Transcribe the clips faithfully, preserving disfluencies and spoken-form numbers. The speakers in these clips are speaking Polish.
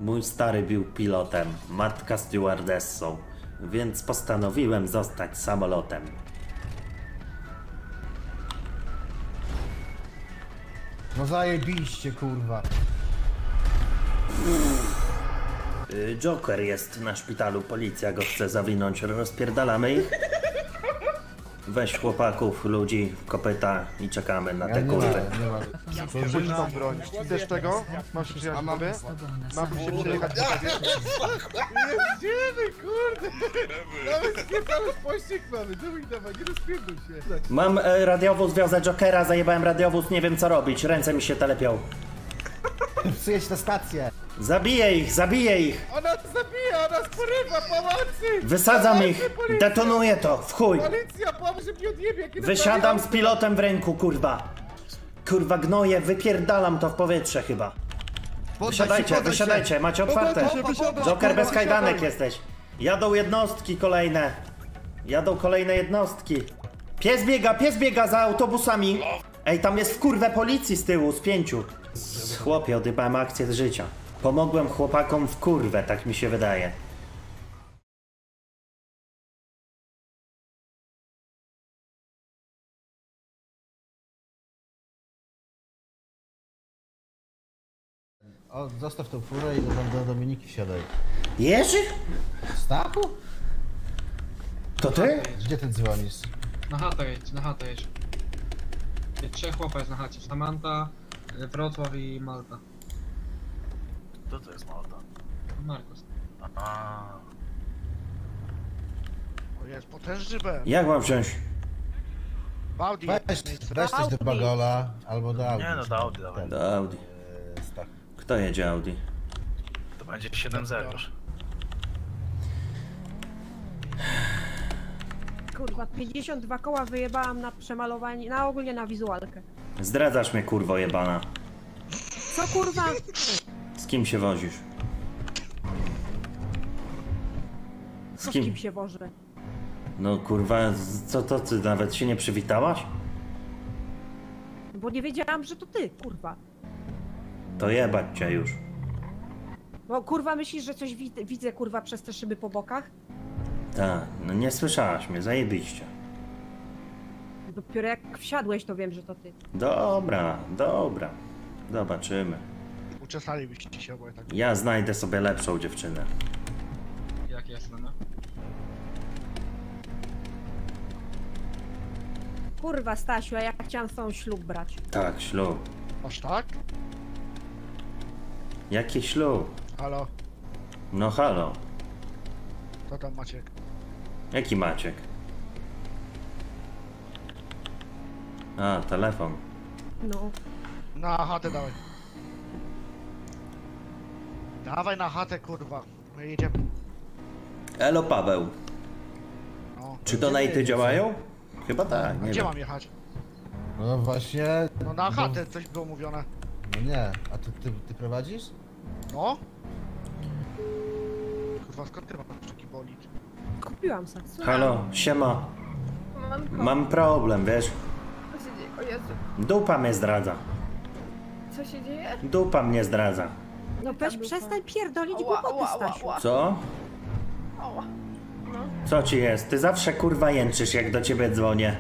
Mój stary był pilotem, matka stewardessą, więc postanowiłem zostać samolotem. No zajebiście, kurwa. Joker jest na szpitalu, policja go chce zawinąć, rozpierdalamy ich? Weź chłopaków, ludzi, kopyta i czekamy na te kurwy. Rzuć tą broń. Chcesz tego? Masz przyjechać sobie? Mam się przyjechać do ciebie. Jedziemy, kurde! Nawet spierdalać pościg mamy, dawaj, dawaj, nie rozpierdol się. Mam e, radiowóz, wiozę Jokera, zajebałem radiowóz, nie wiem co robić, ręce mi się telepią. Przyjedź na stację. Zabiję ich, zabiję ich! Ona zabija, ona sporywa, pomocy! Wysadzam Pomocy, ich, policja! detonuję to, w chuj! Policja, pomóż, że mnie odjebie, kiedy Wysiadam z pilotem w ręku, kurwa! Kurwa gnoje, wypierdalam to w powietrze chyba. Wysiadajcie, wysiadajcie, macie otwarte. Joker bez kajdanek jesteś. Jadą jednostki kolejne. Jadą kolejne jednostki. Pies biega, pies biega za autobusami. Ej, tam jest w kurwę policji z tyłu, z pięciu. Chłopie, odjebałem akcję z życia. Pomogłem chłopakom w kurwę, tak mi się wydaje. O, zostaw tą furę i do, do Dominiki wsiadaj. Jerzy? Stachu? To ty? Gdzie ty dzwonisz? Na chatę jedź, na chatę jedź. Trzech chłopa jest na chacie. Samanta, Wrocław i Malta. Kto to jest Malta? Markus. A. O jest potężny B. Jak mam wziąć? Audi. Weź, weź coś do Bagola albo do Audi. Nie no, do Audi dawaj. Do Audi. Eee, Stach. Kto jedzie Audi? To będzie siedem zero już. Kurwa, pięćdziesiąt dwa koła wyjebałam na przemalowanie, na ogólnie na wizualkę. Zdradzasz mnie, kurwo jebana. Co kurwa? Z kim się wozisz? Z Co z kim? kim się wożę? No kurwa, z- co to ty nawet się nie przywitałaś? Bo nie wiedziałam, że to ty, kurwa. To jebać cię już. Bo kurwa myślisz, że coś wid widzę kurwa przez te szyby po bokach? Tak, no nie słyszałaś mnie, zajebiście. Dopiero jak wsiadłeś, to wiem, że to ty. Dobra, dobra. Zobaczymy. Uczesalibyście się oboje tak. Ja znajdę sobie lepszą dziewczynę. Jak jest, no? Kurwa Stasiu, a ja chciałam z tą ślub brać. Tak, ślub. Aż tak? Jaki ślub? Halo, No halo. co tam Maciek? Jaki Maciek? A, telefon. No. Na chatę dawaj. Dawaj na chatę, kurwa. My jedziemy. Elo Paweł. No. Czy donaty działają? Chyba tak, A nie gdzie wiem. mam jechać? No właśnie. No na chatę coś było mówione. No nie, a ty, ty, ty prowadzisz? No? Kurwa, skąd ty masz taki bolid? Kupiłam sobie. Halo, siema. Manko, Mam problem, wiesz? co się dzieje? O Jezu, Dupa mnie zdradza. co się dzieje? Dupa mnie zdradza. No weź przestań pierdolić Ała, głupoty, ała, ała, Stasiu. ała. Co? Ała. No. Co ci jest? Ty zawsze kurwa jęczysz, jak do ciebie dzwonię.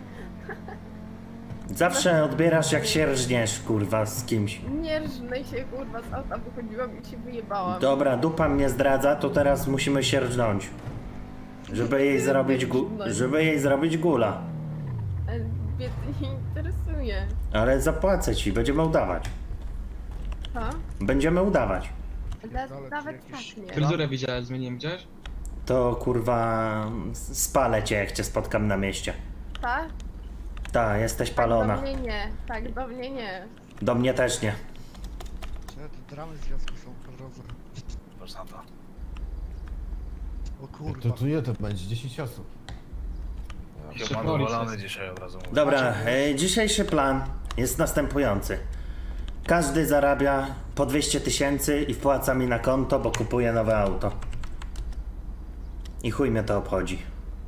Zawsze odbierasz, jak się rżniesz, kurwa, z kimś. Nie rżnę się, kurwa, z auta wychodziłam i się wyjebałam. Dobra, dupa mnie zdradza, to teraz musimy się rżnąć. Żeby jej zrobić gu... żeby jej zrobić gula. Ale mnie to nie interesuje. Ale zapłacę ci, będziemy udawać. Ha? Będziemy udawać. Da, Ale nawet czy jakieś- tak nie. Fryzurę widziałeś, zmieniłem, widziałeś? To kurwa... spalę cię, jak cię spotkam na mieście. Tak? Ta, jesteś Tak palona. do mnie nie. Tak do mnie nie. Do mnie też nie. Czy te dramy związku są po drodze? Proszę to. O kurwa. To tu ile to będzie? dziesięć osób. Chyba dowolony dzisiaj od razu mówię. Dobra, e, dzisiejszy plan jest następujący. Każdy zarabia po dwieście tysięcy i wpłaca mi na konto, bo kupuje nowe auto. I chuj mnie to obchodzi.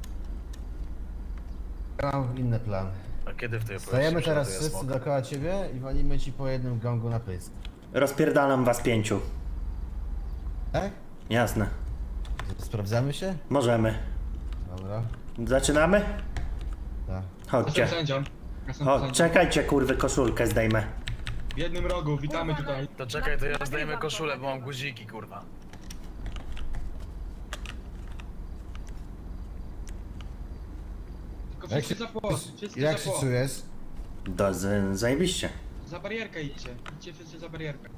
Ja mam inny plan. A kiedy w tej Stajemy opowieści teraz przelatuje wszyscy smok? dookoła ciebie i walimy ci po jednym gangu na pysk. Rozpierdalam was pięciu. Tak? Jasne. Sprawdzamy się? Możemy. Dobra. Zaczynamy? Tak. Chodźcie. Jestem sędzią. Jestem Chodź, sędzią. czekajcie kurwy, koszulkę zdejmę. W jednym rogu, witamy tutaj. To czekaj, to ja zdejmę koszulę, bo mam guziki, kurwa. Tylko Jak wszyscy się, za płot, wszyscy jak za się płot. czujesz? Do, z, zajebiście. Za barierkę idźcie, idźcie wszyscy za barierkę.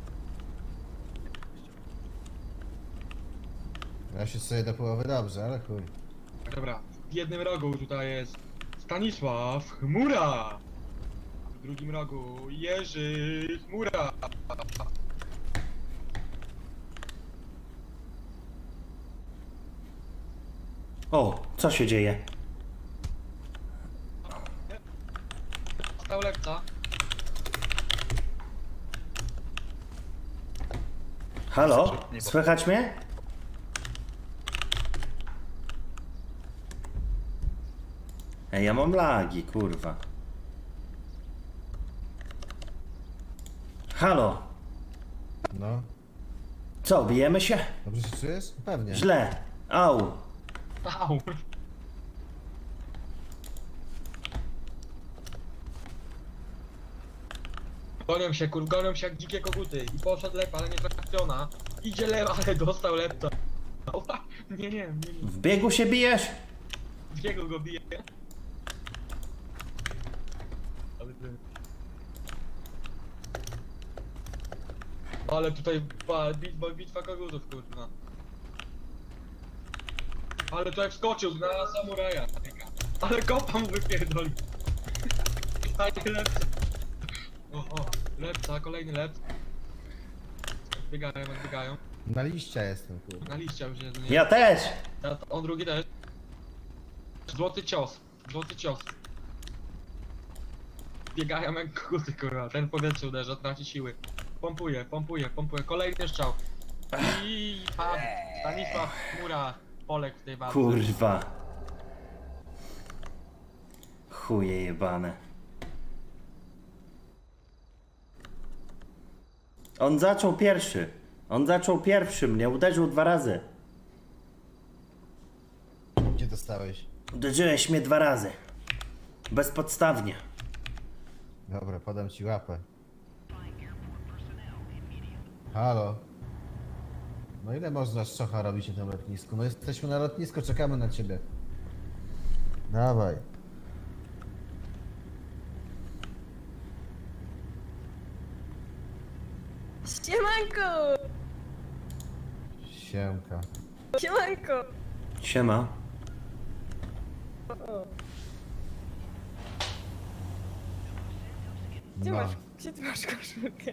Ja się czuję do połowy dobrze, ale chuj. Dobra, w jednym rogu tutaj jest Stanisław Chmura. W drugim rogu Jerzy Chmura. O, co się dzieje? Stał lepca. Halo? Słychać mnie? Ej, ja mam lagi, kurwa. Halo? No. Co, bijemy się? Dobrze się czujesz? Pewnie. Źle. Au. Au. Gonią się, kur, gonią się jak dzikie koguty. I poszedł lep, ale nie trafiona. Idzie lep, ale dostał lepca. Ała. Nie, nie, nie, nie. W biegu się bijesz? Diego go bije. Ale ty... Ale tutaj pa, bitwa, bitwa kogutów, kurwa. Ale tutaj wskoczył na samuraja. Ale kopa mu wypierdoli. Fajnie lepca. O, o, lepca, kolejny lep. Odbiegają, odbiegają. Na liścia jestem, kurwa. Na liście już jeden. Ja też. Ja, on drugi też. Złoty cios, złoty cios. Biegają jak koguty, kurwa. Ten w powietrze uderza, traci siły. Pompuje, pompuje, pompuje. Kolejny strzał. I padł. Stanisław Chmura. Polek w tej walce. Kurwa. Chuje jebane. On zaczął pierwszy. On zaczął pierwszy mnie, uderzył dwa razy. Gdzie dostałeś? Uderzyłeś mnie dwa razy. Bezpodstawnie. Dobra, podam ci łapę. Halo. No ile można szczocha robić na tym lotnisku? No jesteśmy na lotnisku, czekamy na ciebie. Dawaj. Siemanko! Siemka. Siemanko! Siema. Gdzie No. masz, gdzie ty masz koszulkę?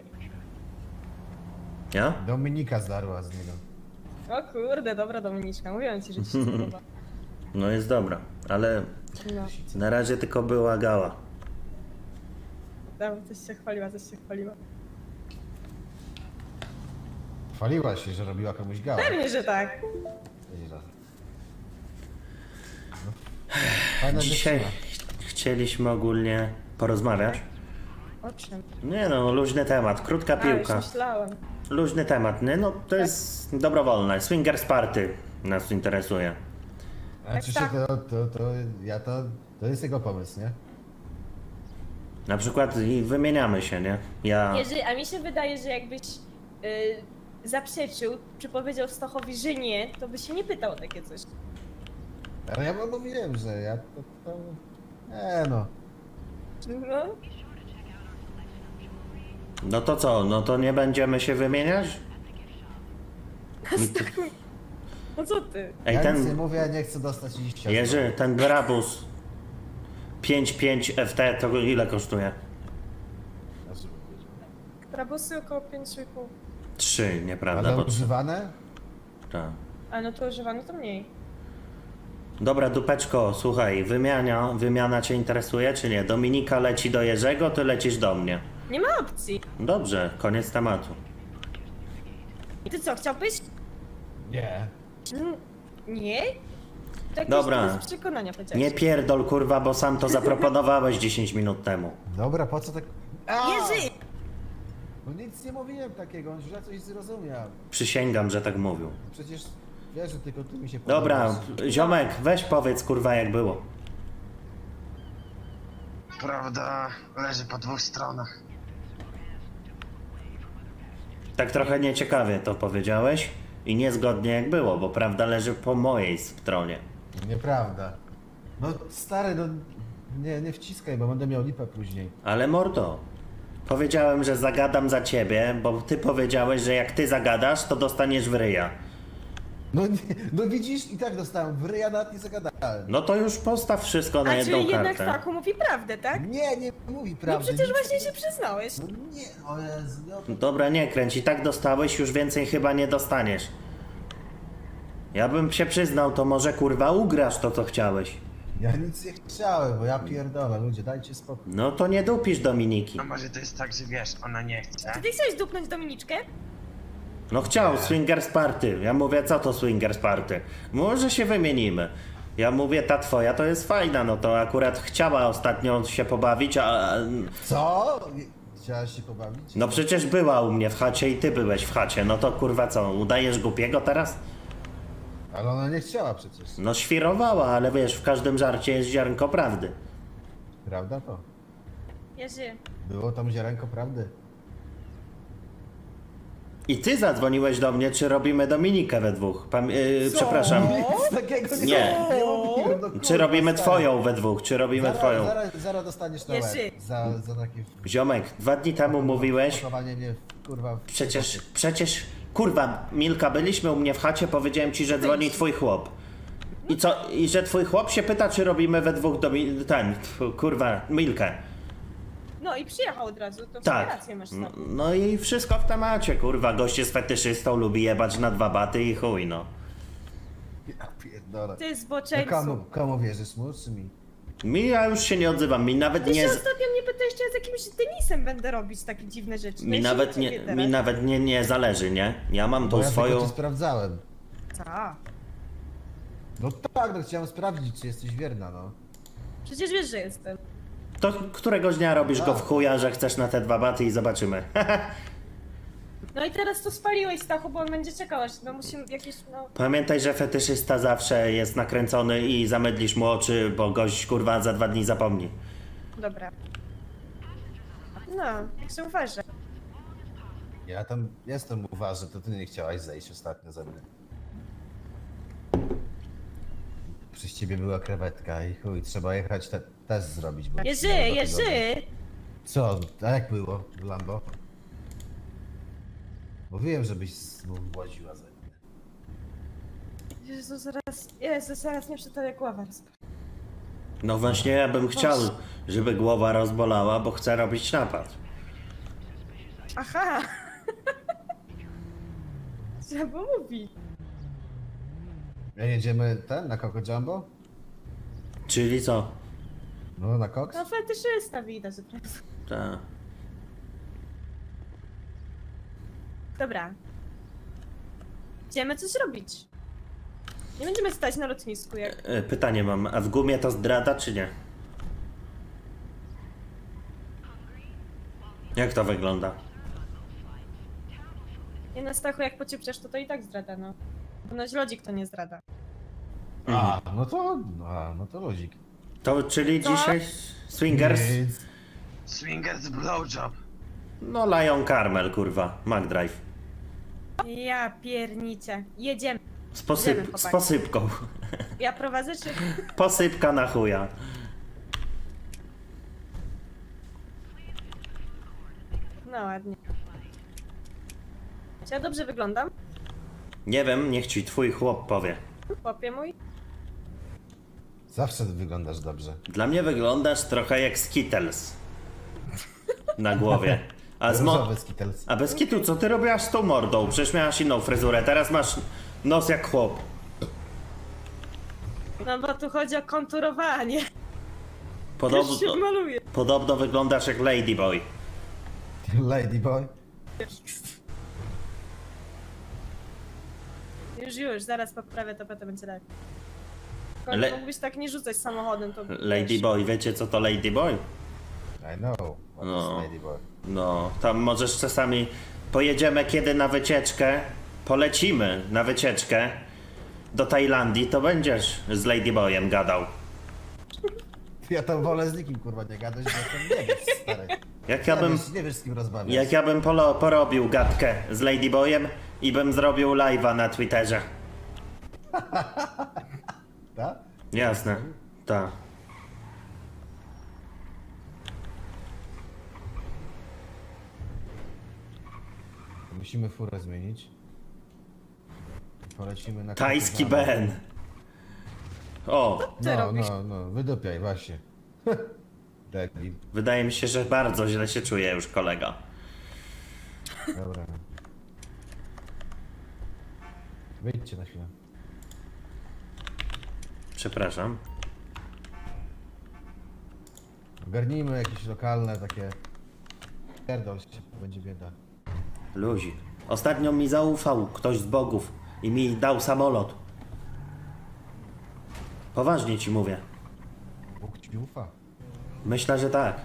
Ja? Dominika zdarła z niego. O kurde, dobra Dominiczka, mówiłem ci, że ci się podoba. No jest dobra, ale No, na razie tylko była gała. dobra, coś się chwaliła, coś się chwaliła. Chwaliła się, że robiła komuś gałę. Pewnie, że tak. Nieźle. No. Fajna Dzisiaj dziewczyna. ch- chcieliśmy ogólnie porozmawiać. O czym? Nie no, luźny temat, krótka A, już piłka. myślałem. Luźny temat, nie? No to jest dobrowolne. Swingers party nas interesuje. A czy się tak. to, to, to, ja to, to jest jego pomysł, nie? Na przykład i wymieniamy się, nie? Ja... Jerzy, a mi się wydaje, że jakbyś y, zaprzeczył, czy powiedział Stochowi, że nie, to by się nie pytał o takie coś. Ale ja mu mówiłem, że ja to, to... Nie no. No, No to co? No to nie będziemy się wymieniać? no co ty? Ej, Ja nic nie ten... mówię, ja nie chcę dostać liścia. Jerzy, ten Brabus pięć pięć F T to ile kosztuje? Trabusy około pięć i pół. trzy, nieprawda? Ale Bo... używane? Tak. A no to używano to mniej. Dobra, dupeczko, słuchaj, wymiana, wymiana cię interesuje czy nie? Dominika leci do Jerzego, ty lecisz do mnie. Nie ma opcji. Dobrze, koniec tematu. I ty co, chciałbyś? Nie. Mm, Nie? Tak Dobra. Z przekonania powiedziałeś. Nie pierdol kurwa, bo sam to zaproponowałeś dziesięć minut temu. Dobra, po co tak... A! Jerzy! No nic nie mówiłem takiego, on źle coś zrozumiał. Przysięgam, że tak mówił. Przecież wiesz, że tylko ty mi się Dobra, podobasz. ziomek, weź powiedz kurwa jak było. Prawda leży po dwóch stronach. Tak trochę nieciekawie to powiedziałeś i niezgodnie jak było, bo prawda leży po mojej stronie. Nieprawda. No stary, no nie, nie wciskaj, bo będę miał lipę później. Ale mordo, powiedziałem, że zagadam za ciebie, bo ty powiedziałeś, że jak ty zagadasz, to dostaniesz w ryja. No, nie, no widzisz, i tak dostałem w ryja, nawet nie zagadałem. No to już postaw wszystko na A jedną czyli jednak kartę. Stachu mówi prawdę, tak? Nie, nie mówi No prawdy. przecież nic- właśnie się przyznałeś. No nie, o Jezu, no to... Dobra, nie kręć, i tak dostałeś, już więcej chyba nie dostaniesz. Ja bym się przyznał, to może kurwa ugrasz to, co chciałeś. Ja nic nie chciałem, bo ja pierdolę, ludzie, dajcie spokój. No to nie dupisz Dominiki. No może to jest tak, że wiesz, ona nie chce. Czy ty chciałeś dupnąć Dominiczkę? No chciał, swingers party. Ja mówię, co to swingers party? Może się wymienimy. Ja mówię, ta twoja to jest fajna, no to akurat chciała ostatnio się pobawić, a... Co? Chciałaś się pobawić? No przecież była u mnie w chacie i ty byłeś w chacie, no to kurwa co, udajesz głupiego teraz? Ale ona nie chciała przecież. No świrowała, ale wiesz, w każdym żarcie jest ziarnko prawdy. Prawda to? Jerzy, Było tam ziarenko prawdy. I ty zadzwoniłeś do mnie, czy robimy Dominikę we dwóch? Pam yy, przepraszam. Nic takiego nie, Nie. nie mówiłem, no kurwa, Czy robimy stary. twoją we dwóch, czy robimy Zaraz, twoją? zaraz, zaraz dostaniesz na Jerzy. łeb za, za takie Ziomek, dwa dni temu mówiłeś, pakowanie mnie w, kurwa w przecież, przecież, kurwa, Milka, byliśmy u mnie w chacie, powiedziałem ci, że dzwoni twój chłop. I co, i że twój chłop się pyta, czy robimy we dwóch Domi... ten, tfu, kurwa, Milkę. no i przyjechał od razu, to Tak. rację masz tam. No i wszystko w temacie, kurwa, gość jest fetyszystą, lubi jebać na dwa baty i chuj, no. Ja pierdolę. Ty No zboczeńcu. komu, komu wierzysz, mu czy mi? Mi, ja już się nie odzywam, mi nawet Ty nie... się z- ostatnio mnie pytałeś, czy ja z jakimś Denisem będę robić takie dziwne rzeczy. No Mi i się nawet uczę nie, teraz. mi nawet nie, nie zależy, nie? Ja mam Bo tą ja swoją... tylko cię sprawdzałem. Co? No tak, no chciałem sprawdzić, czy jesteś wierna, no. Przecież wiesz, że jestem. To któregoś dnia robisz go w chuja, że chcesz na te dwa baty i zobaczymy. No i teraz to spaliłeś, Stachu, bo on będzie czekał, aż no musimy jakieś, no... Pamiętaj, że fetyszysta zawsze jest nakręcony i zamydlisz mu oczy, bo gość kurwa za dwa dni zapomni. Dobra. No, jak się uważa. Ja tam jestem uważny, to ty nie chciałaś zejść ostatnio ze mnie. Przez ciebie była krewetka i chuj, trzeba jechać te, test zrobić. Bo Jerzy, nie ma Jerzy! tygodnia. Co? A jak było w Lambo? Bo wiem, żebyś łaziła ze mnie. Jezu, zaraz, Jezu, zaraz mnie przy tobie głowa rozpala. No właśnie, ja bym chciał, żeby głowa rozbolała, bo chcę robić napad. Aha! Trzeba mówić. A jedziemy ten, na Coco Jumbo? Czyli co? No, na koks? No fetyszysta widać, od razu. Ta. Dobra. Idziemy coś robić. Nie będziemy stać na lotnisku, jak... E, Pytanie mam, a w gumie to zdrada czy nie? Jak to wygląda? Nie na Stachu, jak pocieprzesz, to to i tak zdrada, no. Ponoć lodzik to nie zdrada. A, no to, a, no to luzik. To czyli Co? dzisiaj swingers? Nic. Swingers blowjob. No Lion Carmel, kurwa, McDrive. Ja piernicie. Jedziemy. Z, Idziemy, posyp z chłopaki. posypką. Ja prowadzę, czy... Posypka na chuja. No ładnie. Czy ja dobrze wyglądam? Nie wiem, niech ci twój chłop powie. Chłopie mój? Zawsze wyglądasz dobrze. Dla mnie wyglądasz trochę jak Skittles. Na głowie. A, z mo- Różowy Skittles. A bez kitu, co ty robiłaś z tą mordą? Przecież miałaś inną fryzurę, teraz masz nos jak chłop. No bo tu chodzi o konturowanie. Już się Podobno, maluje. podobno wyglądasz jak Ladyboy. Ladyboy. Już, już, zaraz poprawię to, potem będzie lepiej. Le- Le- mógłbyś tak nie rzucać samochodem, to... Ladyboy, wiecie co to Ladyboy? I know. What No. is Ladyboy. No, tam możesz czasami... Pojedziemy kiedy na wycieczkę, polecimy na wycieczkę do Tajlandii, to będziesz z Ladyboyem gadał. Ja tam wolę z nikim kurwa nie gadać, bo jestem nie wiesz, stary. Jak ja Nie bym... wiesz, nie wiesz z kim rozmawiać. Jak ja bym polo, porobił gadkę z Ladyboyem i bym zrobił live'a na Twitterze. Tak? Jasne, tak. Musimy furę zmienić. Polecimy na... Tajski Kurtyzanę. Ben. O, Ty No, robisz? no, no, wydupiaj, właśnie. Debil. wydaje mi się, że bardzo źle się czuje już kolega. Dobra. Wyjdźcie na chwilę. Przepraszam. Ogarnijmy jakieś lokalne takie... Pierdol się, będzie bieda. Luzik. Ostatnio mi zaufał ktoś z bogów i mi dał samolot. Poważnie ci mówię. Bóg ci ufa. Myślę, że tak.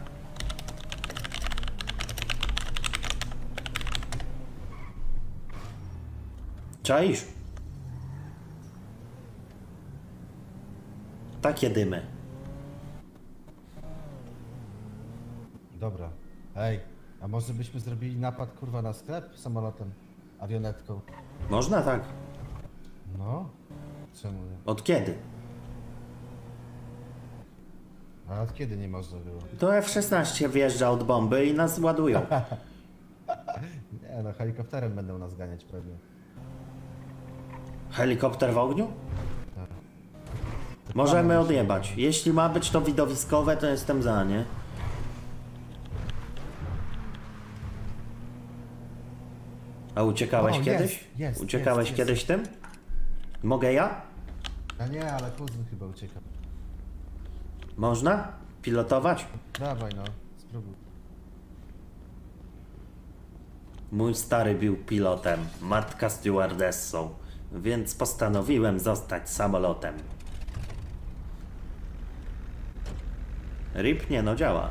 Czaisz? Takie dymy. Dobra. Ej, a może byśmy zrobili napad kurwa na sklep samolotem? Awionetką? Można tak? No. Czemu nie? Od kiedy? A od kiedy nie można było? To F szesnaście wjeżdża od bomby i nas ładują. Nie no, helikopterem będą nas ganiać pewnie. Helikopter w ogniu? Możemy odjebać. Jeśli ma być to widowiskowe, to jestem za, nie? A uciekałeś O, jest, kiedyś? jest, Uciekałeś jest, kiedyś tym? Mogę ja? A nie, ale kuzyn chyba ucieka. Można? Pilotować? Dawaj no, spróbuj. Mój stary był pilotem, matka stewardessą, więc postanowiłem zostać samolotem. R I P nie no, działa.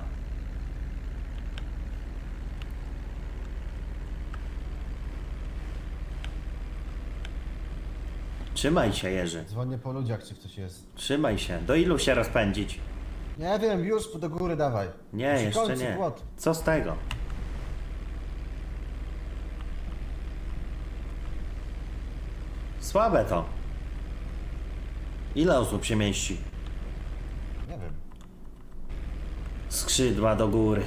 Trzymaj się, Jerzy. Dzwonię po ludziach, czy ktoś jest. Trzymaj się. Do ilu się rozpędzić? Nie wiem, już do góry dawaj. Nie, Przy jeszcze końcu nie. płot. Co z tego? Słabe to. Ile osób się mieści? Nie wiem. Skrzydła do góry.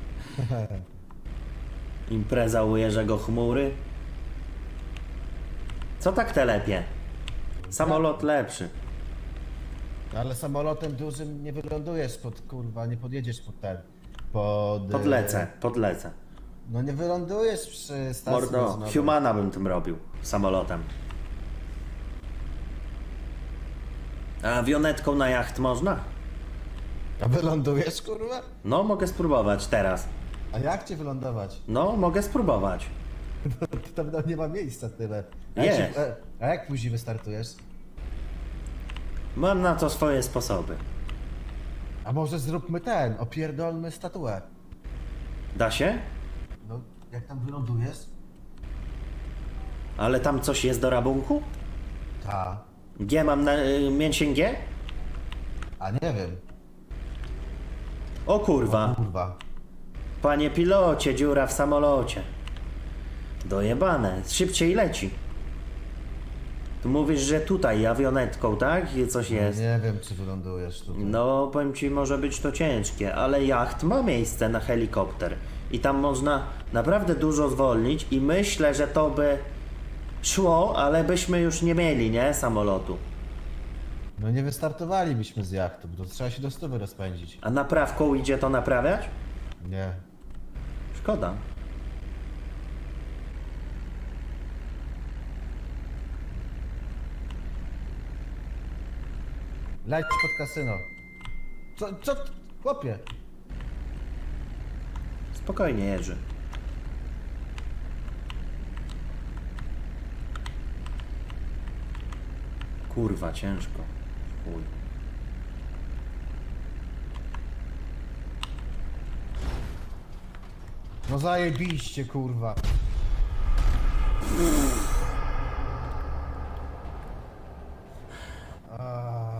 Impreza u Jerzego Chmury. Co tak telepie? Samolot lepszy. Ale samolotem dużym nie wylądujesz pod kurwa, nie podjedziesz pod ten. Pod. Podlecę, podlecę. No nie wylądujesz przy stacji Mordo, benzynowej. Humana bym tym robił. Samolotem. A awionetką na jacht można? A wylądujesz kurwa? No, mogę spróbować teraz. A jak cię wylądować? No, mogę spróbować. Tam tam nie ma miejsca tyle. A Jest. jak, się, a, a jak później wystartujesz? Mam na to swoje sposoby. A może zróbmy ten, opierdolmy statuę. Da się? No, jak tam wylądujesz? Ale tam coś jest do rabunku? Ta. G mam na y, mięsień G? A nie wiem. O kurwa. Kurwa. Panie pilocie, dziura w samolocie. Dojebane. Szybciej leci. Tu mówisz, że tutaj awionetką, tak? I coś jest. Nie wiem, czy wylądujesz tutaj. No, powiem ci, może być to ciężkie, ale jacht ma miejsce na helikopter. I tam można naprawdę dużo zwolnić i myślę, że to by szło, ale byśmy już nie mieli, nie? Samolotu. No nie wystartowalibyśmy z jachtu, bo to trzeba się do stówy rozpędzić. A naprawką idzie to naprawiać? Nie. Szkoda. Leć pod kasyno. Co, co, chłopie? Spokojnie, Jerzy. Kurwa, ciężko. Chuj. No zajebiście, kurwa. A,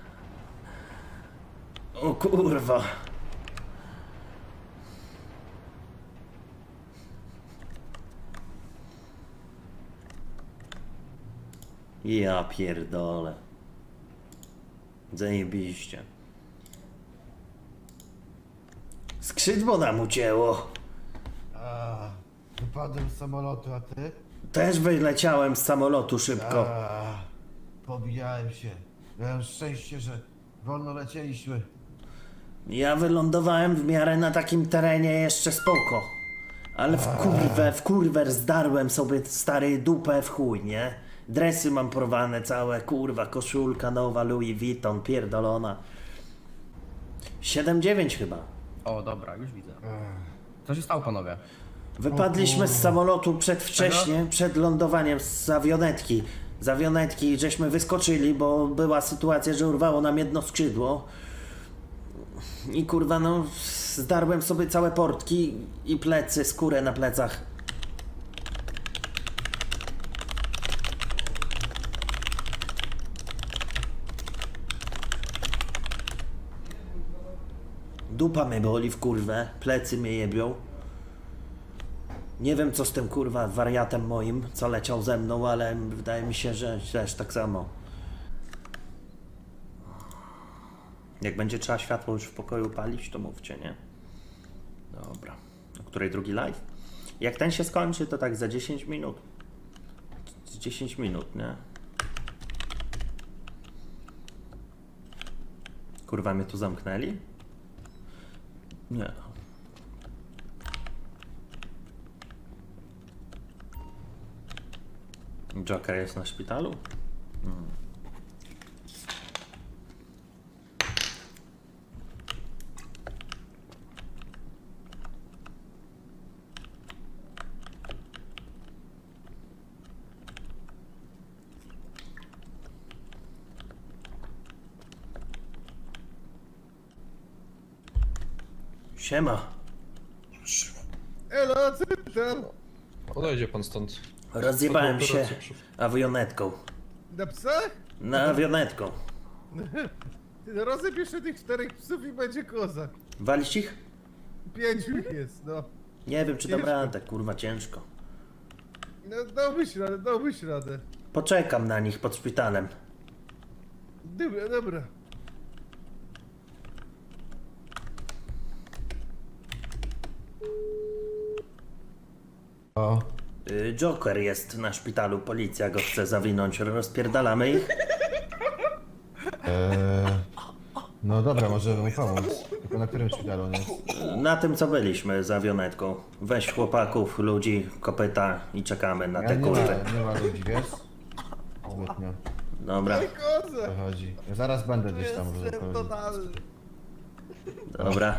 O kurwa. Ja pierdolę. Zajebiście. Skrzydło nam ucięło. a, wypadłem z samolotu, a ty? Też wyleciałem z samolotu szybko. A, pobijałem się. Miałem szczęście, że wolno lecieliśmy. Ja wylądowałem w miarę na takim terenie jeszcze spoko. Ale w kurwę, w kurwę zdarłem sobie stary dupę w chuj, nie? Dresy mam porwane całe, kurwa, koszulka nowa, Louis Vuitton, pierdolona. siedem dziewięć chyba. O, dobra, już widzę. Co się stało, panowie? Wypadliśmy z samolotu przedwcześnie, przed lądowaniem z awionetki. Z awionetki żeśmy wyskoczyli, bo była sytuacja, że urwało nam jedno skrzydło. I kurwa, no, zdarłem sobie całe portki i plecy, skórę na plecach. Dupa mnie boli w kurwę, plecy mnie jebią. Nie wiem co z tym kurwa wariatem moim, co leciał ze mną, ale wydaje mi się, że też tak samo. Jak będzie trzeba światło już w pokoju palić, to mówcie, nie? Dobra. O której drugi live? Jak ten się skończy, to tak za dziesięć minut. Z dziesięć minut, nie? Kurwa, mnie tu zamknęli? Nie. Joker jest na szpitalu? Hmm. Siema. Elo, co ty tam? Odejdzie pan stąd. Rozjebałem się awionetką. Na psach? Na awionetką. Ty rozjeb jeszcze tych czterech psów i będzie kozak. Walić ich? Pięciu ich jest, no. Nie wiem, czy dam Ciężko. radę, kurwa, ciężko. No dałbyś radę, dałbyś radę. Poczekam na nich pod szpitalem. Dobra, dobra. O, Y, Joker jest na szpitalu, policja go chce zawinąć, rozpierdalamy ich? eee, no dobra, możemy mu pomóc. Tylko na którym szpitalu, nie? Na tym, co byliśmy z awionetką. Weź chłopaków, ludzi, kopyta i czekamy na Ja te nie, kurwy. ma, nie ma ludzi, wiesz? Zbytnio. Dobra, Kozak! To chodzi. Ja zaraz będę gdzieś tam, żeby Jestem powiedzieć. totalny. dobra.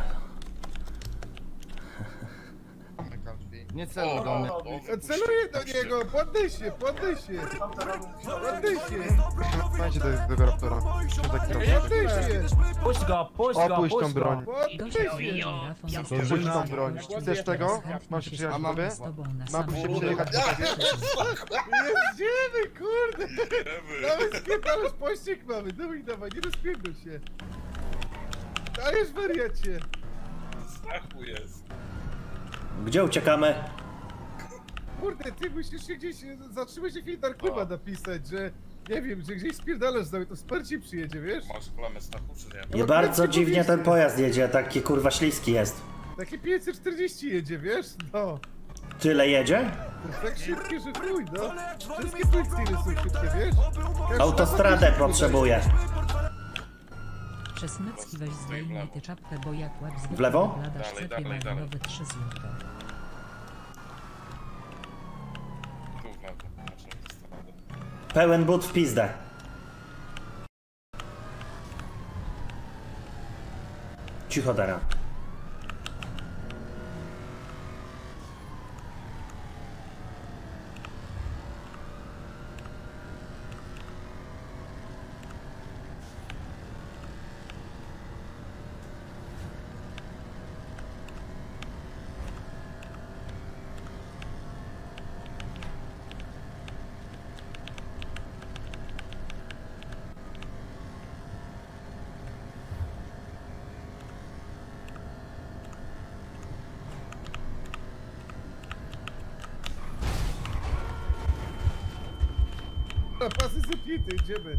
Nie celuj do mnie. Celuję do niego, poddaj się, poddaj się. Poddaj się, Słuchajcie do tego raptora. Co tak robisz? poddaj się. Puść go, puść go, Opuść puść tą go. broń. Poddaj się. Opuść tą broń. Chcesz tego? Masz się przyjechać sobie? Mam się przyjechać Jedziemy, kurde. Nawet spierdalasz pościg mamy. Dawaj, dawaj, nie rozpierdol się. Dajesz wariacie. Gdzie uciekamy? Kurde, ty musisz się gdzieś, zatrzymaj się filtr kluba napisać, że nie wiem, że gdzieś spierdalasz z nami, to wsparcie przyjedzie, wiesz? Masz klamę stachu, czy nie? Nie bardzo dziwnie ten pojazd jedzie, taki kurwa śliski jest. Takie pięćset czterdzieści jedzie, wiesz? No. Tyle jedzie? To jest tak szybkie, że chuj, no. Wszystkie funkcje są szybkie, wiesz? Każdy Autostradę ma potrzebuję. Przesmycki weź zdejmij tę czapkę, bo jak łeb zwykle W lewo? wyglądasz Dalej, cepie dalej, na dalej. nowe trzy złote. Gówno, to muszę zastanowić. Pełen but w pizdę. Cicho teraz. Dobra, pasy zapity, idziemy.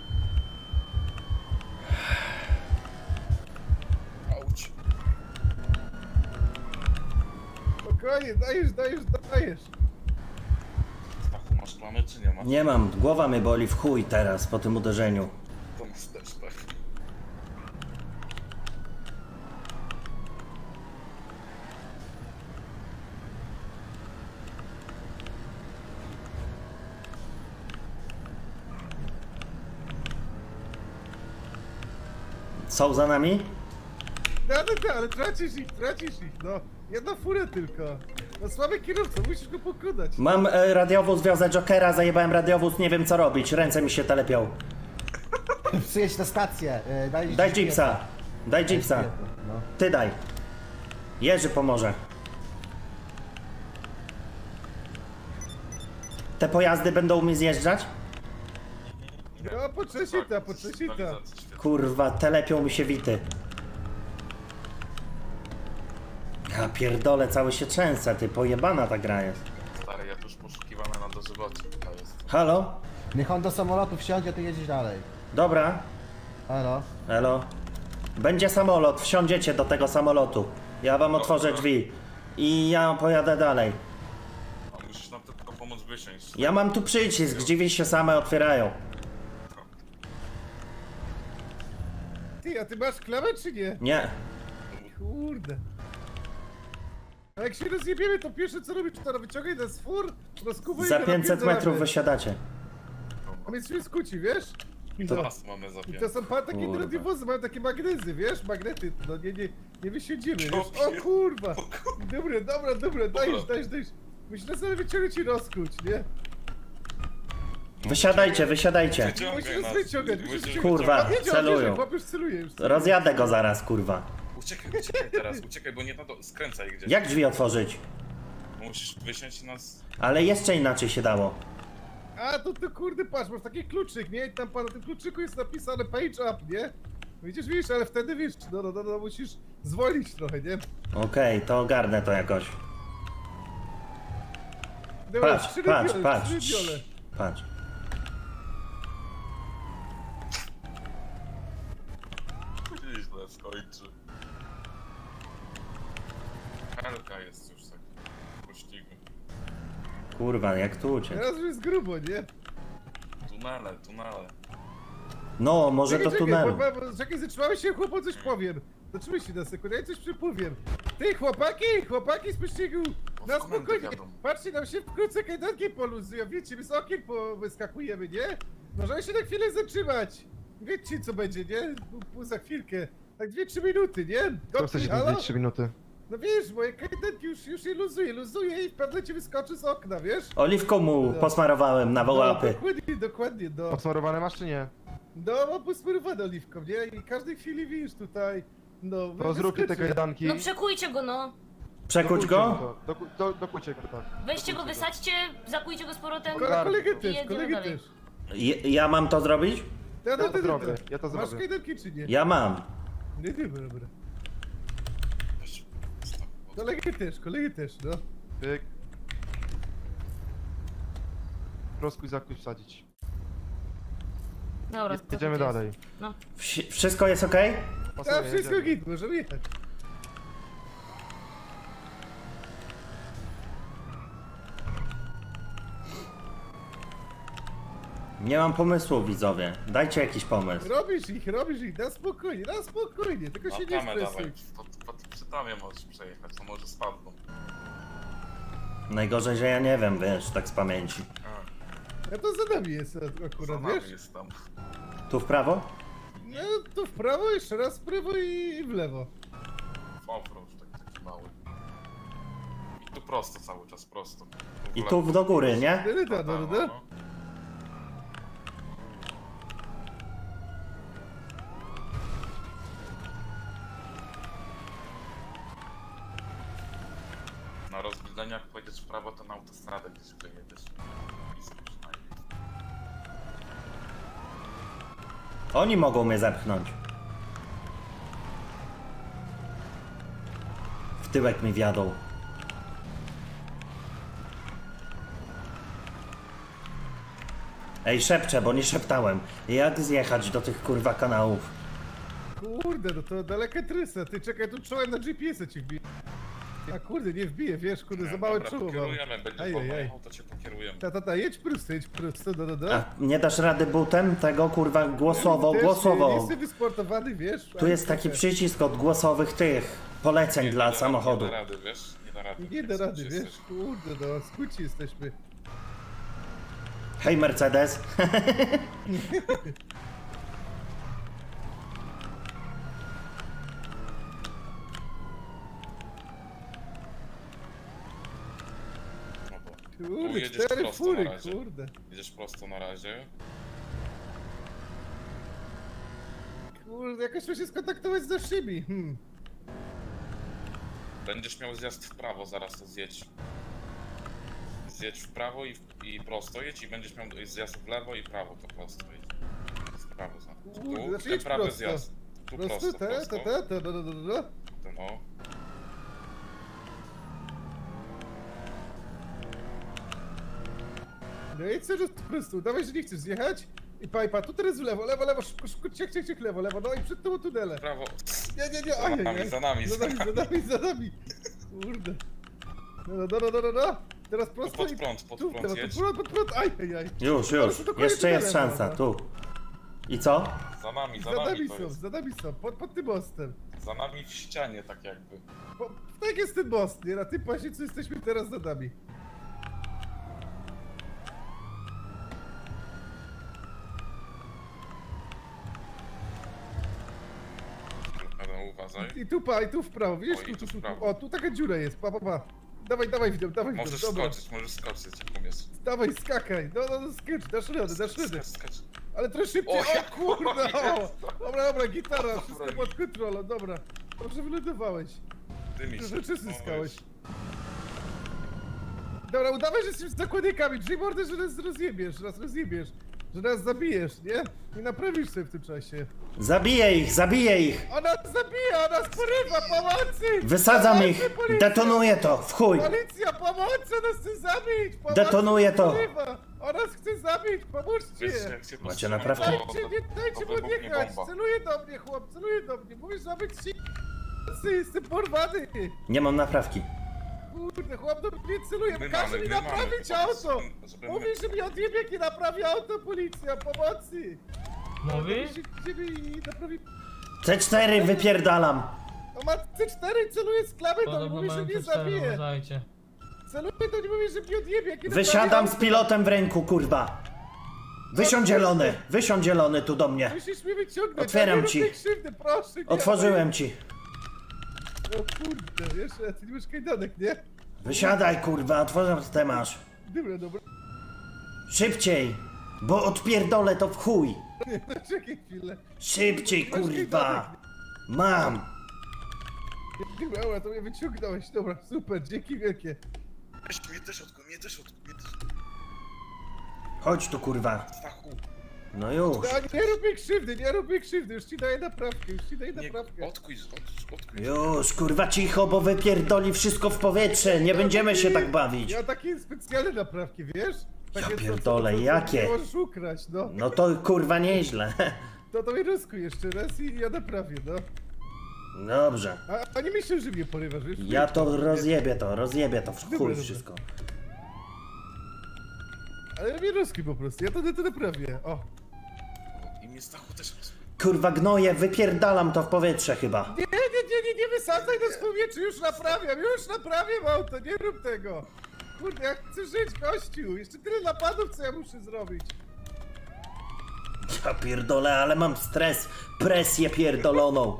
Auć. Spokojnie, dajesz, dajesz, dajesz. Stachu, masz klamę czy nie masz? Nie mam, głowa mnie boli w chuj teraz po tym uderzeniu. To masz też, tak. Są za nami? No, no, no, ale tracisz ich, tracisz ich, no. Jedna furę tylko. No słaby kierowca, musisz go pokonać. Mam e, radiowóz, wiozę Jokera, zajebałem radiowóz, nie wiem co robić, ręce mi się telepią. Przyjedź na stację. e, Daj, Daj jeepsa, daj jeepsa. No. Ty daj. Jerzy pomoże. Te pojazdy będą mi zjeżdżać? No, potrzesita, potrzesita. Kurwa, telepią mi się wity. Ja pierdolę, cały się trzęsę, ty, pojebana ta gra jest. Stary, ja tu już poszukiwany na dożywocie. To jest. Halo? Niech on do samolotu wsiądzie, a ty jedziesz dalej. Dobra. Halo? Elo. Będzie samolot, wsiądziecie do tego samolotu. Ja wam otworzę drzwi. I ja pojadę dalej. A musisz nam tylko pomóc wysiąść. Ja mam tu przycisk, drzwi się same otwierają. Ty, a ty masz klamę czy nie? Nie. Kurde. A jak się rozjebiemy, to pierwsze co robisz, to wyciągaj ten swór, rozkuwaj Za go, pięćset napierdalamy. metrów wysiadacie. A my się skuci, wiesz? I To to, nas mamy za i to są pa, takie Kurwa. radiowozy, mają takie magnezy, wiesz? Magnety, no nie, nie, nie wysiądziemy, wiesz? O O kurwa! Dobra, dobra, dobra, dajesz, dajesz, dajesz. Musimy sobie wyciągnąć i rozkuć, nie? Wysiadajcie, wysiadajcie. Musimy nas wyciągać, musimy Kurwa, celują. Chłopiec celuje już. Rozjadę go zaraz, kurwa. Uciekaj, uciekaj teraz, uciekaj, bo nie na to skręcaj gdzieś. Jak drzwi otworzyć? Musisz wysiąść i nas... Ale jeszcze inaczej się dało. A, to ty kurde, patrz, masz taki kluczyk, nie? I tam pan na tym kluczyku jest napisane page up, nie? Widzisz, widzisz, ale wtedy wiesz, no, no, no, no musisz zwolnić trochę, nie? Okej, okay, to ogarnę to jakoś. Dobra, Patrz, trzy patrz, rybiole, patrz. trzy rybiole. Patrz. Źle skończy. Helka jest już tak w pościgu. Kurwa, jak tu uciec? Teraz już jest grubo, nie? Tunele, tunele. No, może Czekaj, do czekaj, tunelu. bo- bo- Czekaj, zatrzymamy się, chłopu, coś powiem. Zatrzymaj się na sekundę, ja coś przypowiem. Ty, chłopaki, chłopaki z pościgu, na w komendę spokojnie. jadą. Patrzcie, nam się wkrótce kajdanki poluzują, wiecie, my z okien po- wyskakujemy, nie? Możemy się na chwilę zatrzymać. Wiecie, co będzie, nie? Bu- Za chwilkę. Tak dwie trzy minuty, nie? Co chcecie Halo? tam trzy minuty? No wiesz, moje kajdanki już, już je luzuję, luzuję i w pewnym ci wyskoczy z okna, wiesz? Oliwką mu posmarowałem na No, łapy. dokładnie, dokładnie, no. Odsmarowane masz czy nie? No, mam posmarowane oliwką, nie? I każdej chwili widzisz tutaj, no... To zróbcie te wyskoczy. kajdanki. No przekujcie go, no. Przekuć go? Doku- do- Dokucie go, tak. Weźcie go, wysadźcie, zakujcie go z powrotem. Ko kolegę I też, jedziemy kolegę dalej. też. Je, ja mam to zrobić? Ja, Ja to zrobię, ja to Masz zrobię. kajdanki czy nie? Ja mam. Nie, nie, dobra, dobra. Weź, stop. Kolegę też, kolegę też, no. Pyk. Rozkuj, zakuj, wsadzić. Dobra, to Jedziemy to jest. dalej. No. Wsi- wszystko jest ok? Pasuje, Ja wszystko jedziemy. git, możemy jechać. Nie mam pomysłu, widzowie. Dajcie jakiś pomysł. Robisz ich, robisz ich, na spokojnie, na spokojnie, tylko się Na nie tamę stresuj. dawaj, po, po, przy tamie możesz przejechać, to może spadną. Najgorzej, że ja nie wiem, wiesz, tak z pamięci. A, A to za nami jest ak- za akurat, nami wiesz? jest tam. Tu w prawo? No, tu w prawo, jeszcze raz w prawo i w lewo. Offroad taki, taki mały. I tu prosto cały czas, prosto. w I lewo. tu w do góry, nie? Dyryta, No, no, no. no. Na rozbliżeniach pojedziesz w prawo, to na autostradę gdzieś przejedziesz. Blisko przynajmniej. Oni mogą mnie zepchnąć. W tyłek mi wjadą. Ej, szepczę, bo nie szeptałem. Jak zjechać do tych kurwa kanałów? Kurde, no to daleka trysa. Ty czekaj, tu czołem na G P S-a ci wbije. A kurde, nie wbije, wiesz, kurde, za małe Dobra, czoło mam. pokierujemy, będziesz Ajajaj. wolno jechał, to cię pokierujemy. Ta, ta, ta, jedź prosto, jedź prosto, do, do, do. A nie dasz rady butem tego kurwa głosowo, Też głosowo. Nie jestem wysportowany, wiesz. Tu jest taki przycisk od głosowych tych poleceń Nie, dla nie da- samochodu. Nie da rady, wiesz? Nie da rady. Nie da rady, Jesteś- wiesz, kurde, no, skuci jesteśmy. Hej Mercedes. No bo tu Kurde, jedziesz cztery prosto fury, na razie. kurde. Jedziesz prosto na razie. Kurde, jakoś muszę się skontaktować z naszymi. Hmm. Będziesz miał zjazd w prawo, zaraz to zjedź. Zjedź w prawo i, w, i prosto jedź i będziesz miał zjazd w lewo i prawo, to prosto jedź. W prawo za. Kurde, Tu, znaczy ten jedź prawy prosto. zjazd. Tu Prosto, prosto, te, prosto. te, te, te, do, do, do, do. Ten o. No i co, że po prostu, dawaj, że nie chcesz zjechać. I pajpa, tu teraz w lewo, lewo, lewo, szybko, szybko, ciek, ciek, ciek, lewo, lewo, no i przed tobą tunele. Prawo. Nie, nie, nie, Za ajaj, nami, aj. za nami, za nami, za nami, za nami. Kurde. No, no, no, no, no, no. Teraz prosto pod i... prąd, pod tu, prąd teraz jedź. pod prąd, pod prąd, aj, aj, aj. Już, już. Jeszcze jest szansa, tu. I co? Za nami, za Za nami nami to są, jest. za nami są, pod, pod tym mostem. Za nami w ścianie, tak jakby. Po, tak jest ten most, nie? Na tym pasie, co jesteśmy teraz za nami. Będę uważaj. I tu pa, i tu w prawo, widzisz? O, i Tu, tu tu, w tu, tu. prawo. O, tu taka dziura jest, pa, pa, pa. Dawaj, dawaj w dół, dawaj w dół, Możesz dobra. skoczyć, możesz skoczyć, jak umiesz. Dawaj, skakaj, no, no, no, skacz, dasz radę, dasz radę. Skacz, skacz. Ale trochę szybciej, O, o kurde, o. jest. Dobra, dobra, gitara, Dobra. wszystko pod kontrolą, dobra. Dobrze wylądowałeś, Dymi się. rzeczy O, zyskałeś. weź. Dobra, udawaj, że jesteś z zakładnikami, czyli mordę, że nas rozjebiesz, raz rozjebiesz. Że nas zabijesz, nie? I naprawisz sobie w tym czasie. Zabiję ich, zabiję ich. On nas zabija, on nas porywa, pomocy! Wysadzam Pomocy, ich. policja! Detonuję to, w chuj. Policja, pomocy, on nas chce zabić! Pomocy, Detonuję to. porywa! On nas chce zabić, pomóżcie! Wiesz, jak się Macie postrzelamy, naprawkę? to- Dajcie, nie, dajcie to mu wybuchnie odjechać! bomba. Celuje do mnie, chłop, celuje do mnie! Mówisz, że być ci... Jestem porwany! Nie mam naprawki. Kurde, chłop do mnie celuje, My każe mamy, mi my naprawić mamy, auto! żeby my- Mówi, że mi odjebie, jak nie naprawi auto, policja, pomocy! Mówi? Ciebie i naprawi... C cztery wypierdalam. On ma C cztery, celuje z klamy do mnie, Podobno mówi, że mają mnie te cztery, zabije! uważajcie. Celuje do mnie, mówi, że mnie odjebie, jak nie Wysiadam naprawi z auto. pilotem w ręku, kurwa. Wysiądź zielony, wysiądź zielony tu do mnie. Musisz mnie wyciągnąć, Otwieram ja nie ci. rób tej krzywdy, proszę, nie. Otworzyłem ci. O kurde, wiesz, a ty nie masz kajdanek, nie? Wysiadaj, kurwa, otworzę te masz. Dobra, dobra. Szybciej, bo odpierdolę to w chuj. Czekaj chwilę. Szybciej, kurwa. Mam. Dobra, to mnie wyciągnąłeś, dobra, super, dzięki wielkie. Weź mnie też odkuj, mnie też odkuj, mnie też. Chodź tu, kurwa. Stachu. No już. No, nie rób mi krzywdy, nie rób mi krzywdy, już ci daję naprawkę, już ci daję Nie, naprawkę. odkuj, odkuj, odkuj. Już, kurwa, cicho, bo wypierdoli wszystko w powietrze. Nie będziemy się tak bawić. Ja takie specjalne naprawki, wiesz? Takie, co- pierdolę, co- co- jakie? Nie możesz ukraść, no. No to, kurwa, nieźle. To to mnie rozkuj jeszcze raz i ja naprawię, no. Dobrze. A, a nie myślę, że mnie porywasz, wiesz? Ja to rozjebię to, rozjebię to w Dobra, chuj dobra. wszystko. Ale mnie rozkuj po prostu, ja to, to naprawię, o. I mnie Stachu też rozkuj. Kurwa, gnoje, wypierdalam to w powietrze chyba. Nie, nie, nie, nie, nie wysadzaj nas w powietrze, już naprawiam, już naprawiam auto, nie rób tego. Kurde, ja chcę żyć, gościu, jeszcze tyle napadów, co ja muszę zrobić. Ja pierdolę, ale mam stres, presję pierdoloną.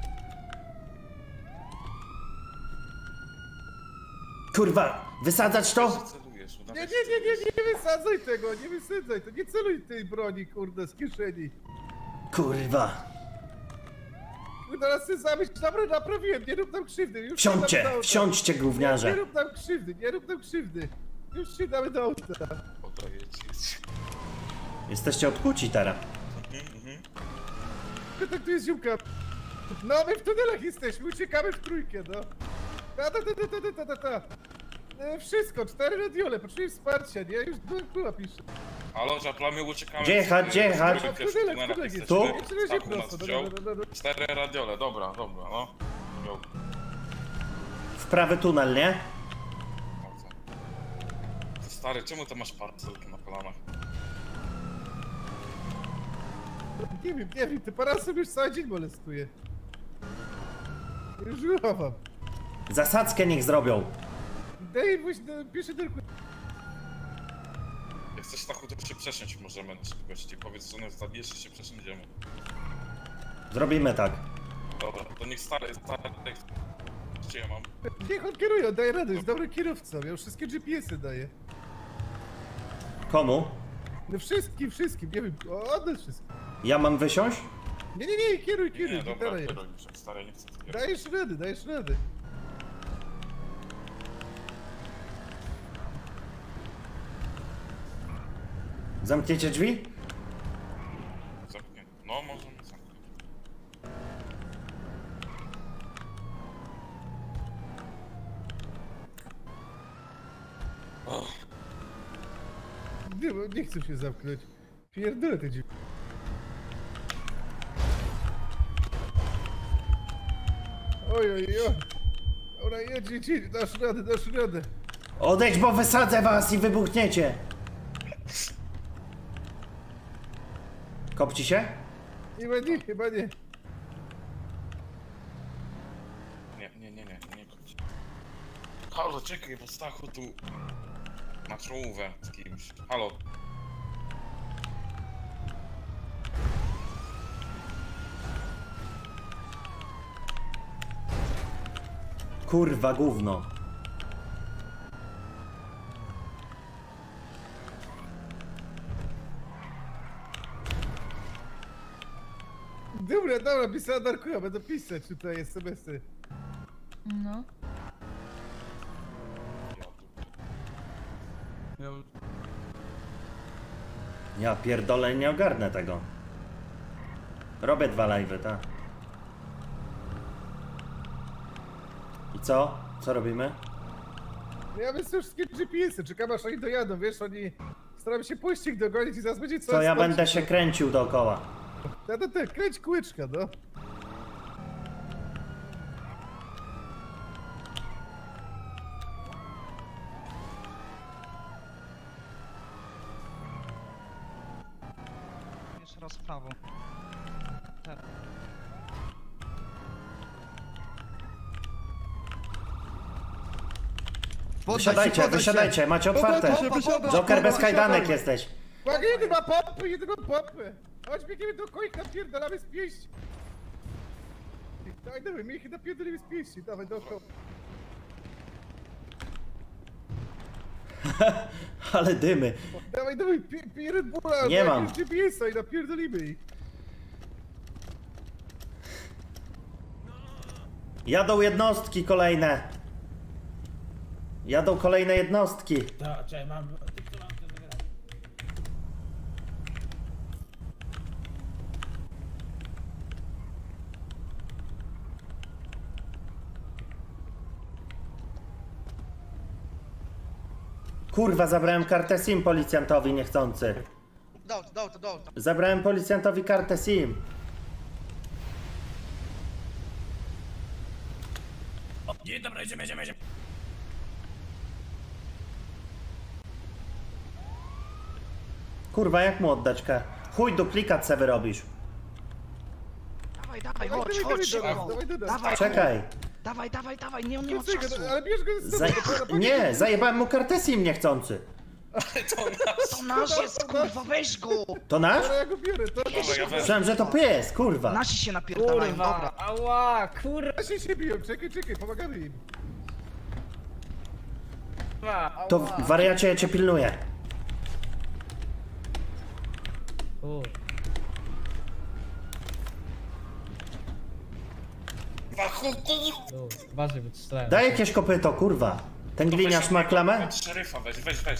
Kurwa, wysadzać to? Celujesz, Nie, udawaj nie, się, nie, nie, celujesz. nie wysadzaj tego, nie wysadzaj, to nie celuj tej broni, kurde, z kieszeni. Kurwa. Kurde, teraz chcę zabić, dobra, naprawiłem, nie rób nam krzywdy, już się Wsiądźcie, damy do auta. wsiądźcie, Nie, nie gówniarze. rób nam krzywdy, nie rób nam krzywdy. Już się damy do auta. Dobra, jedź, jedź. Jesteście odkuci teraz. Mhm, mhm. Kontaktuję z ziomka. No, my w tunelach jesteśmy, uciekamy w trójkę, no. Ta, ta, ta, ta, ta, ta, ta, ta. E, wszystko, cztery radiole, potrzebuję wsparcia, nie? Już była pisze. Halo, żaplamy, uciekamy. Gdzie jechać, gdzie jechać? W pierwszych tunelach jesteśmy. Tu? Tak, u nas wziął. Cztery radiole, dobra, dobra, no. Wziął. W prawy tunel, nie? Stary, czemu ty masz parcelkę na kolanach? Nie wiem, nie wiem, ty parasol już cały dzień molestuje. Już chowam. Zasadzkę niech zrobią. Daj pójść do pierwszy tylko. Jak chcesz Stachu, to się przesiąść możemy na szybkości. Powiedz, że nas zabijesz i się przesiądziemy. Zrobimy tak. Dobra, to niech stary, stary, gdzie ja mam? Niech on kieruje, on daje radę, jest dobrym kierowcą, ja już wszystkie G P S-y daję. Komu? No wszystkim, wszystkim, nie wiem, oddaj wszystkim. Ja mam wysiąść? Nie, nie, nie, kieruj, kieruj, Nie, dobra, gitara jest. kieruj, już, stary, nie chcę kierować. Dajesz radę, dajesz radę. Zamkniecie drzwi? Zamknięty. No, możemy zamknąć. Oh. Nie, bo nie chcę się zamknąć. Pierdolę te drzwi. Oj, oj, oj. Ona jedzie, jedzie, dasz radę, dasz radę. Odejdź, bo wysadzę was i wybuchniecie. Kopci się? Chyba nie, chyba nie. Nie, nie, nie, nie, nie chodź. Halo, czekaj, bo Stachu tu... Ma czołówę z kimś. Halo. Kurwa, gówno. Dobra, dobra, pisała Darkuja, będę pisać tutaj es em esy. No. Ja pierdolę, nie ogarnę tego. Robię dwa live'y, tak. I co? Co robimy? Ja wiem, są wszystkie G P S-y, czekam aż oni dojadą, wiesz, oni... Staram się pościg dogonić i zaraz będzie coś... To ja skończyć. będę się kręcił dookoła. Ja to tak, kręć kłyczka, no. Jeszcze raz w prawo. Tak. Wysiadajcie, wysiadajcie, macie otwarte. Joker bez kajdanek jesteś. Uwaga, jeden ma pompy, jeden ma pompy. Chodź, biegniemy do końca, napierdalamy z pięści. Dawaj, dawaj, my ich napierdolimy z pięści, dawaj, dookoła. Ale dymy. Dawaj, dawaj, Red Bulla, Nie mam. G P S-a i napierdolimy ich. Jadą jednostki kolejne. Jadą kolejne jednostki. To, czekaj, mam... Kurwa, zabrałem kartę SIM policjantowi niechcący. Dał, dał, to dał. Zabrałem policjantowi kartę SIM. O, nie, dobra, jedziemy, jedziemy, jedziemy. Kurwa, jak mu oddać K? Chuj, duplikat se wyrobisz. Dawaj, dawaj, Dawaj, chodź, dawaj, chodź, dawaj, szybko. dawaj, dawaj. Dawaj, Czekaj. dawaj, dawaj, dawaj, nie, nie ma Czekaj, czasu. ale bierz go z Zaj... sobą. Nie, zajebałem mu kartę SIM niechcący. To nasz jest, kurwa, weź go. To nasz? Ale ja go biorę, to... Dobra, ja wezmę. Myślałem, że to pies, kurwa. Nasi się napierdalają, dobra. Ała, kurwa. Ja się się biją, czekaj, czekaj, pomagamy im. To wariacie, ja cię pilnuję. Uważaj, bo strzelają. Daj jakieś kopyto, kurwa. Ten gliniarz ma klamę? Weź szeryfa, weź, weź, weź.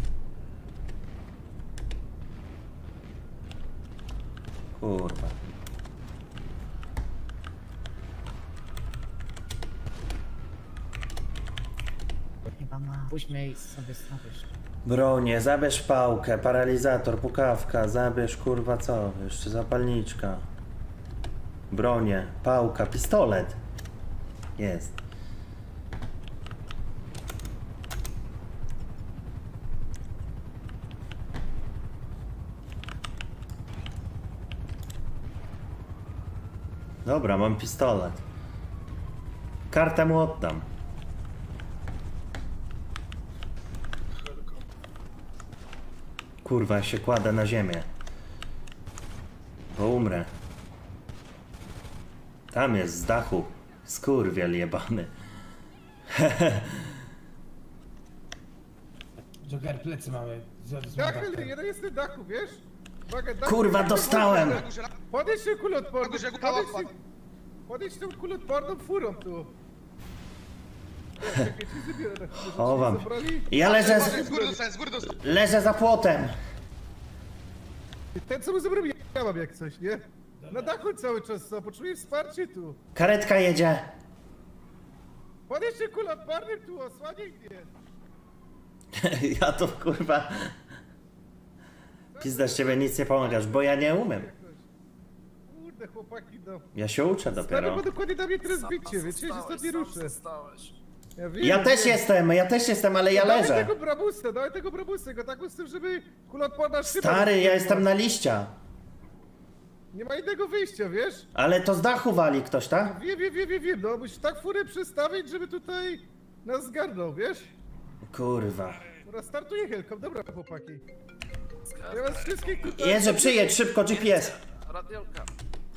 Kurwa. Chyba ma. Puść mnie i sobie stawisz. Bronie, zabierz pałkę, paralizator, pukawka, zabierz kurwa co? Jeszcze zapalniczka. Bronie, pałka, pistolet. Jest. Dobra, mam pistolet. Kartę mu oddam. Kurwa, się kładę na ziemię. Bo umrę. Tam jest z dachu. Skurwiel jebany. Joker, plecy mamy. Dach, ale jeden jest na dachu, wiesz? Uwaga, dach, Kurwa, dach, dostałem! Podejdź się kulotporną, podejdź się... Podejdź tą kulotporną furą tu. Czekaj, ci zabiorę na chwilę, Chowam. zabrali. Ja leżę z... Z góry dostałem, z góry dostałem. Leżę za płotem. Ten co mu zabrał, ja mam jak coś, nie? Na dachu cały czas są, poczuję wsparcie tu. Karetka jedzie. Podejdź się kulotpornym tu, osłaniaj mnie. Ja to kurwa... Pizda, z ciebie nic nie pomagasz, bo ja nie umiem. Kurde, chłopaki, no. Ja się uczę Stary, dopiero. bo dokładnie na mnie teraz bicie, wiecie, że stąd nie ruszę. Ja, wiem, Ja też wiem. jestem, ja też jestem, ale ja Dawaj leżę. tego brabusa, dawaj tego brabusa, go tak ustaw, żeby kulotporna szyba... Stary, ja jestem na liścia. Nie ma innego wyjścia, wiesz? Ale to z dachu wali ktoś, tak? Wiem, wiem, wiem, wiem, wiem, no musisz tak furę przestawić, żeby tutaj nas zgarnął, wiesz? Kurwa. Dobra, startuje helką, dobra chłopaki. Ja was wszystkich tutaj... Jerzy, przyjedź szybko, G P S. Radiolka.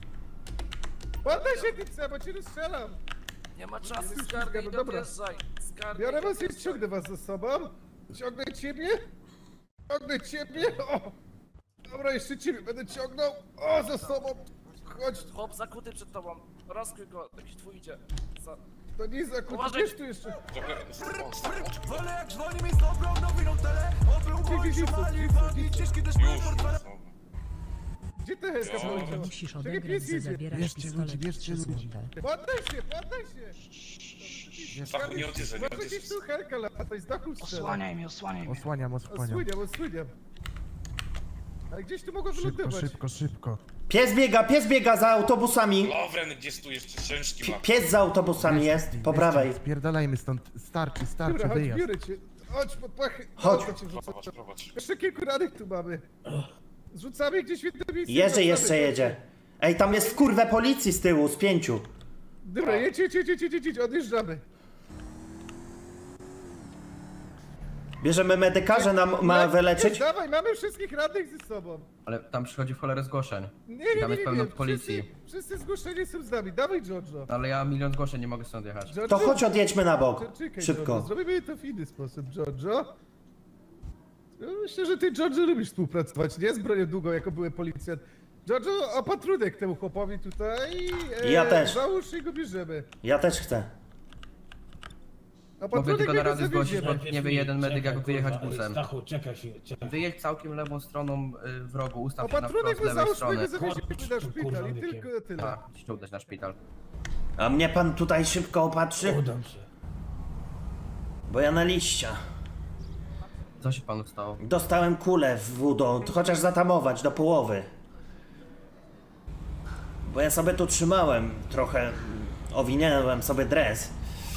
Poddaj się, tyce, bo cię rozstrzelam. Nie ma czasu, Nie skargę wiem, i dobra. odjeżdżaj. Skargę Biorę i was i odjeżdżaj. ściągnę was ze sobą. Ciągnę ciebie. Ciągnę ciebie. O! Dobra, jeszcze ciebie będę ciągnął. O, ze sobą. Chodź. Chłop zakuty przed tobą. Rozkryj go, jakiś twój idzie. Za... To nie jest akurat, Uważaj. wiesz tu jeszcze. Joker, Wolę jak dzwoni mi z ogromną winotele. Obył bądź wali wagi, ciężki deszcz moje portfele. Gdzie te helka Jo. poleciała? Musisz Czekaj, odegrać, pies że jedzie. zabierasz Bierzcie pistolet ludzi, bierzcie trzy ludzi. złote. Poddaj się, poddaj się. Dachu nie odjeżdżaj, nie Może gdzieś odjeżdżaj. tu helka lata, z dachu strzela. Osłaniaj mnie, osłaniaj mnie. Osłaniam, osłaniam. Osłyniam, osłyniam. Ale gdzieś tu mogło Szybko, wylądować. szybko, szybko. Pies biega, pies biega za autobusami. Lowren, gdzieś tu jeszcze ciężki Pi- ma. Pies za autobusami jest, po prawej. Spierdalajmy stąd. Starczy, starczy, Dobra, chodź, wyjazd. biorę cię. Chodź pod pachy. Chodź. O, to cię wrzucę. Prowadź, prowadź. Jeszcze kilku ranych tu mamy. Zrzucamy gdzieś w jedno miejsce. Jerzy wracamy. jeszcze jedzie. Ej, tam jest kurwę policji z tyłu, z pięciu. Dobra, jedź, jedź, jedź, jedź, jedź, jedź, odjeżdżamy. Bierzemy medykarza, nam ma wyleczyć. Dawaj, mamy wszystkich radnych ze sobą. Ale tam przychodzi w cholerę zgłoszeń. Nie, nie, Tam nie, jest nie, pełno nie. policji. Wszyscy, wszyscy zgłoszeni są z nami. Dawaj, Giorgio. Ale ja milion zgłoszeń, nie mogę stąd jechać. Giorgio? To chodź odjedźmy na bok. Czekaj, Giorgio, Szybko. zrobimy to w inny sposób, Giorgio. Ja myślę, że ty, Giorgio, lubisz współpracować, nie? Z bronią długą, jako były policjant. Giorgio, opatrunek temu chłopowi tutaj. E, Ja też. Załóż i go bierzemy. Ja też chcę. Mogę Opatrunek tylko my na go radę zgłosić, zawieziemy. bo nie wie jeden medyk jak wyjechać busem. Stachu, czekaj chwilę, czekaj. Wyjedź całkiem lewą stroną y, w rogu, ustaw się na Opatrunek wprost my lewej załóż, my strony. go zawieziemy na szpital i Kurwa, tylko tyle. Tak, musisz udać na szpital. A mnie pan tutaj szybko opatrzy? Udam się. Bo ja na liścia. Co się panu stało? Dostałem kulę w wódą, chociaż zatamować do połowy. Bo ja sobie tu trzymałem trochę, owinęłem sobie dres.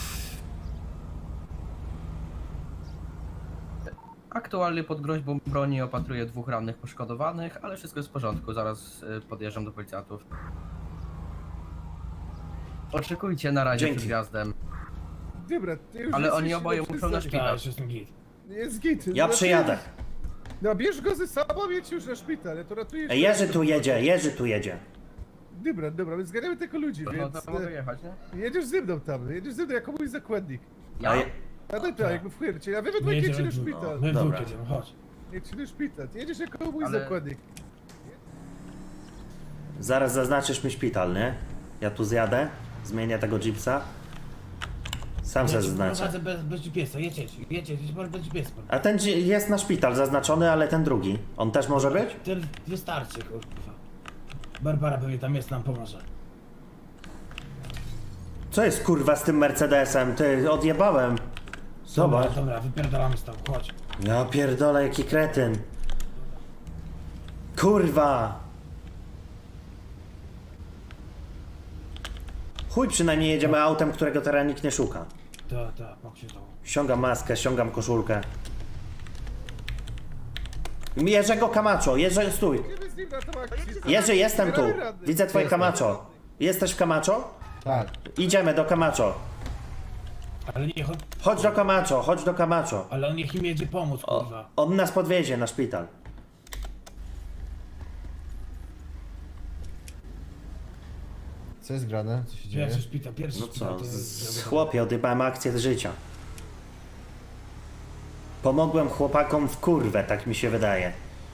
Aktualnie pod groźbą broni opatruję dwóch rannych poszkodowanych, ale wszystko jest w porządku, zaraz y, podjeżdżam do policjantów. Oczekujcie na razie Dzięki. przed wjazdem. Dobra, ty już Ale jesteś oni oboje na muszą na przystań. Tak, szpital. już jestem git. Jest git. Ja Znaczy- przyjadę. No bierz go ze sobą, jedź już na szpital, ja to ratujesz. Ej, Jerzy tu jedzie, Jerzy tu jedzie. Dobra, dobra, więc zganiamy tylko ludzi, No więc... to mogę e, jechać, nie? Jedziesz ze mną tam, jedziesz ze mną jako mój zakładnik. A je... Ja tak, tak, jakby w chwilę, a wy we My dwójkę jedźcie jedziemy na w dwóch, szpital. my w Dobra. dwóch jedziemy, chodź. Jedźcie na szpital, ty jedziesz jako mój Ale- zakładnik. Zaraz zaznaczysz mi szpital, nie? Ja tu zjadę, zmienię tego jeepsa. Sam se zaznaczę. Prowadzę bez, bez G P S-a, jedź, jedź, jedź, jedź, bez G P S-a. A ten dzi- jest na szpital zaznaczony, ale ten drugi. On też może być? Ten wystarczy, kurwa. Barbara pewnie tam jest, nam pomoże. Co jest kurwa z tym Mercedesem? Ty, odjebałem. Zobacz. Dobra, dobra, wypierdalamy stąd, chodź. Ja pierdolę, jaki kretyn. Kurwa! Chuj, przynajmniej jedziemy autem, którego teraz nikt nie szuka. Tak, tak, pak się to. Ściągam maskę, ściągam koszulkę. Jerzego Camacho, Jerzy, stój. Idziemy z nim na tą akcję. Jerzy, jestem tu. Zbieramy rady. Widzę twoje Camacho. Jesteś w Camacho? Tak. Idziemy do Camacho. Ale nie, chodź. Chodź do Camacho, chodź do Camacho. Ale on niech im jedzie pomóc, kurwa. On nas podwiezie na szpital. Co jest grane? Co się dzieje? Pierwszy szpital, pierwszy No szpital. co, to jest- z chłopie, odjebałem akcję z życia. Pomogłem chłopakom w kurwę, tak mi się wydaje.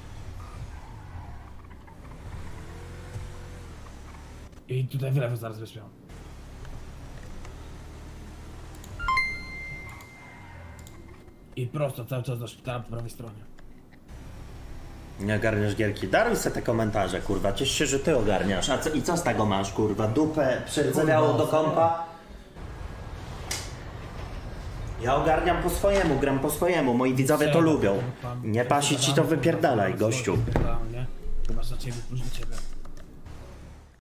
I tutaj w lewo zaraz weźmią. I prosto cały czas do szpitala po prawej stronie. Nie ogarniasz gierki. Daruj se te komentarze, kurwa. Ciesz się, że ty ogarniasz. A co, i co z tego masz, kurwa? Dupę przerdzewiało do kompa? Ja ogarniam po swojemu, gram po swojemu. Moi widzowie to lubią. Nie pasi ci to wypierdalaj, gościu. Nie? Masz na ciebie, prócz do ciebie.